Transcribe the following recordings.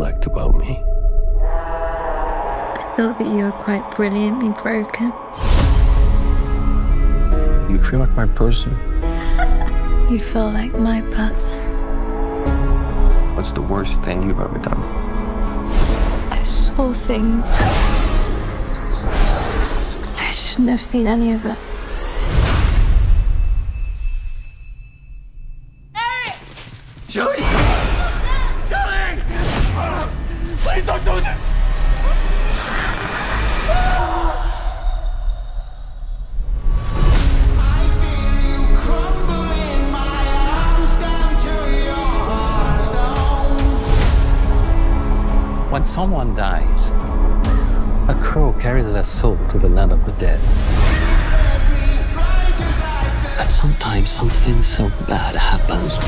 liked about me? I thought that you were quite brilliantly broken. You feel like my person. You feel like my person. What's the worst thing you've ever done? I saw things. I shouldn't have seen any of it. Julie! Julie! Please don't do this! When someone dies, a crow carries their soul to the land of the dead. but sometimes something so bad happens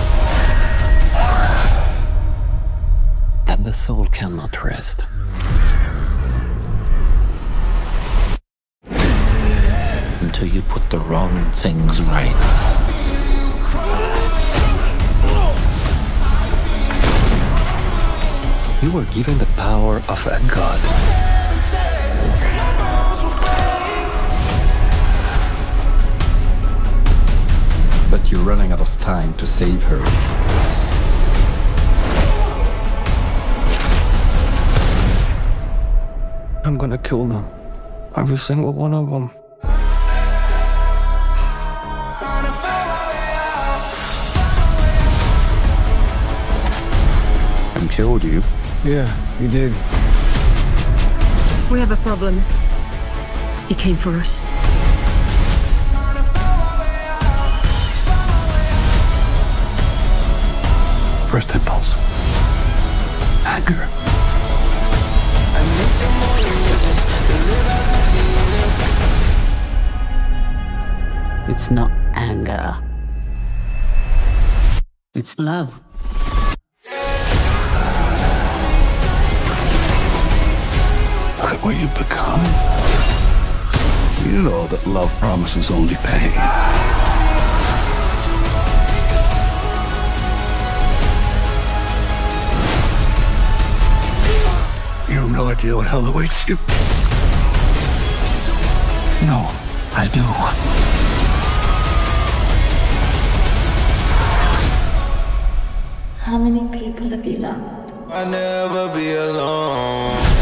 that the soul cannot rest. Until you put the wrong things right. You were given the power of a god. But you're running out of time to save her. I'm gonna kill them. Every single one of them. And killed you. Yeah, you did. We have a problem. He came for us. First impulse. Anger. It's not anger. It's love. Look at what you've become. You know that love promises only pain. You have no idea what hell awaits you. No, I do. How many people have you loved? I'll never be alone.